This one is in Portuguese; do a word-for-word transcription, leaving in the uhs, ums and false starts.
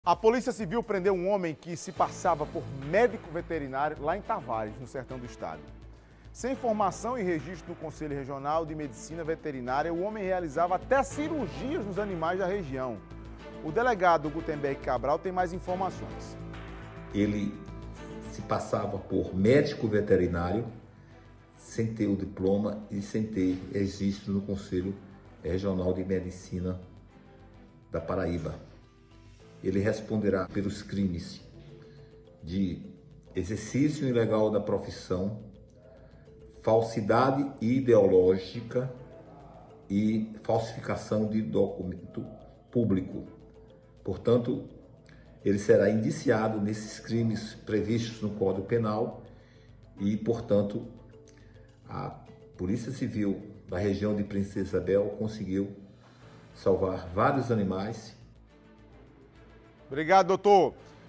A Polícia Civil prendeu um homem que se passava por médico veterinário lá em Tavares, no sertão do estado. Sem informação e registro no Conselho Regional de Medicina Veterinária, o homem realizava até cirurgias nos animais da região. O delegado Gutenberg Cabral tem mais informações. Ele se passava por médico veterinário, sem ter o diploma e sem ter registro no Conselho Regional de Medicina da Paraíba. Ele responderá pelos crimes de exercício ilegal da profissão, falsidade ideológica e falsificação de documento público. Portanto, ele será indiciado nesses crimes previstos no Código Penal e, portanto, a Polícia Civil da região de Princesa Isabel conseguiu salvar vários animais. Obrigado, doutor.